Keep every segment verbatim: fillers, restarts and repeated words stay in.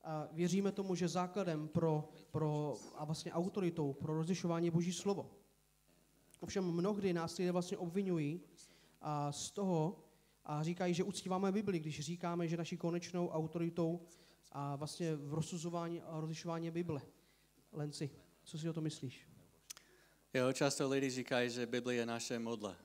A věříme tomu, že základem pro, pro, a vlastně autoritou pro rozlišování je Boží slovo. Ovšem mnohdy nás lidé vlastně obvinují a z toho a říkají, že uctíváme Bibli, když říkáme, že naší konečnou autoritou a vlastně v rozsuzování a rozlišování je Bible. Lenci, co si o to myslíš? Jo, často lidi říkají, že Bible je naše modla.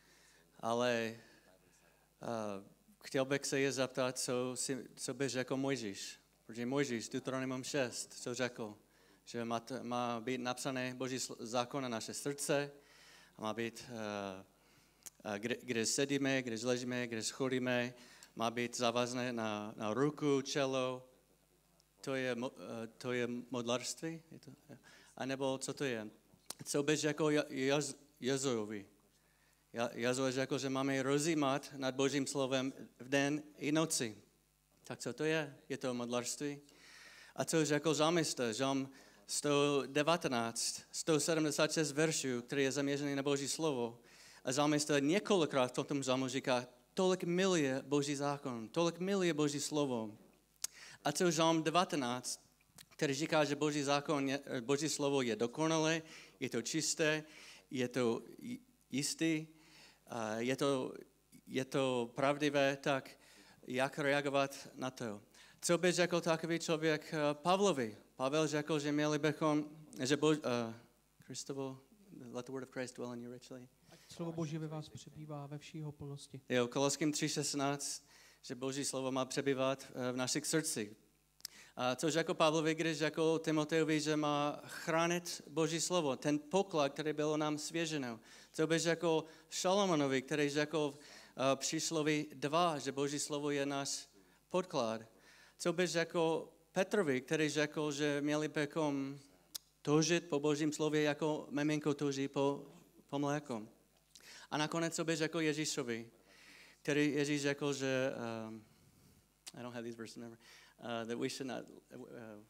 Ale uh, chtěl bych se je zeptat, co, si, co by řekl Mojžíš. Protože Mojžíš, Deuteronomium šest, co řekl? Že má, t, má být napsané Boží zákon na naše srdce, má být, uh, uh, kde, kde sedíme, kde ležíme, kde chodíme, má být závazné na, na ruku, čelo. To je, uh, to je modlarství? Je to? A nebo co to je? Co by řekl Jozuovi? Jozue řekl, že máme rozjímat nad Božím slovem v den i noci. Tak co to je? Je to modlarství? A co řekl žalmista? Žalm sto devatenáct, sto sedmdesát šest veršů, který je zaměřený na Boží slovo. A žalmista několikrát v tom žalmu říká, tolik miluje Boží zákon, tolik miluje Boží slovo. A co žalm devatenáct, který říká, že Boží zákon, je, Boží slovo je dokonalé, je to čisté, je to jistý, je to, je to pravdivé, tak jak reagovat na to? Co by řekl takový člověk Pavlovi? Pavel řekl, že měli bychom, že Bož, uh, Christovo, let the word of Christ dwell in you richly. Slovo Boží ve vás přebývá ve vší jeho plnosti. Jo, Koloským tři šestnáct, že Boží slovo má přebývat v našich srdcích. A co řekl Pavlovi, když řekl Timoteovi, že má chránit Boží slovo, ten poklad, který bylo nám svěřeno. Co by řekl Šalomonovi, který řekl uh, přísloví dva, že Boží slovo je náš podklad. Co by řekl Petrovi, který řekl, že měli bychom toužit po Božím slově, jako miminko touží po, po mléku. A nakonec, co by řekl Ježíšovi, který Ježíš řekl, že um, I don't have these verses remember. Uh, that we should not, uh,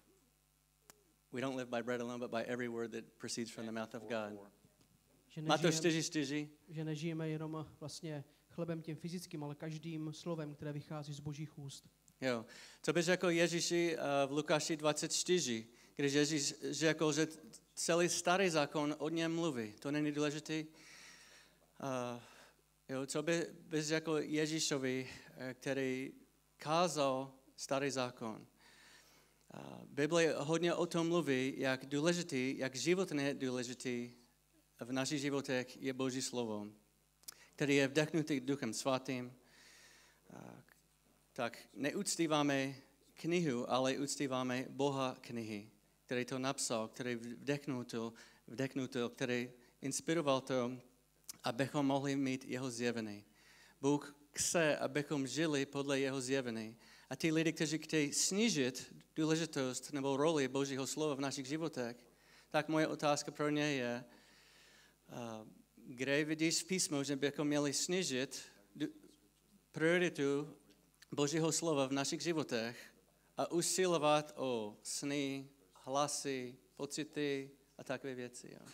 we don't live by bread alone, but by every word that proceeds from the mouth of God. Máte čtyři čtyři. Že nežijeme jenom vlastně chlebem tím fyzickým, ale každým slovem, které vychází z Božích úst. Jo. Co by řekl Ježíši uh, v Lukáši dvacet čtyři, když Ježíš řekl, že celý starý zákon od něm mluví. To není důležité. Uh, jo, co by, by řekl Ježíšovi, který kázal starý zákon. Bible hodně o tom mluví, jak důležitý, jak životně důležitý v našich životech je Boží slovo, který je vdechnutý Duchem Svatým. Tak neuctíváme knihu, ale uctíváme Boha knihy, který to napsal, který vdechnutil, vdechnutil, který inspiroval to, abychom mohli mít jeho zjevení. Bůh chce, abychom žili podle jeho zjevení. A ty lidi, kteří chtějí snížit důležitost nebo roli Božího slova v našich životech, tak moje otázka pro ně je, uh, kde vidíš v písmu, že bychom měli snížit prioritu Božího slova v našich životech a usilovat o sny, hlasy, pocity a takové věci. Jo.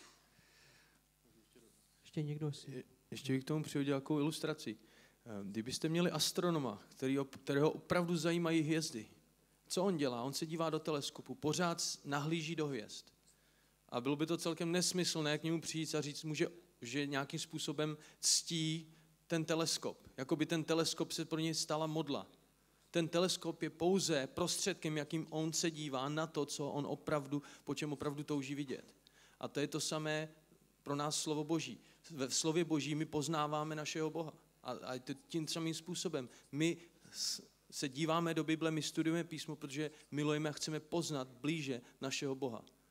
Ještě někdo si... Ještě bych k tomu přihodil nějakou ilustraci. Kdybyste měli astronoma, který, kterého opravdu zajímají hvězdy, co on dělá? On se dívá do teleskopu, pořád nahlíží do hvězd. A bylo by to celkem nesmyslné k němu přijít a říct mu, že, že nějakým způsobem ctí ten teleskop. Jakoby ten teleskop se pro něj stala modla. Ten teleskop je pouze prostředkem, jakým on se dívá na to, co on opravdu, po čem opravdu touží vidět. A to je to samé pro nás slovo Boží. Ve slově Boží my poznáváme našeho Boha. A, a tím samým způsobem. My se díváme do Bible, my studujeme písmo, protože milujeme a chceme poznat blíže našeho Boha.